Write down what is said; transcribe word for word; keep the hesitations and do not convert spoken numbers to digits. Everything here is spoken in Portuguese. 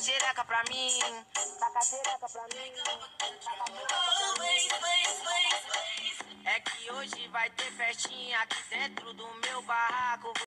xereca pra mim. Taca xereca pra mim. É que hoje vai ter festinha aqui dentro do meu barraco.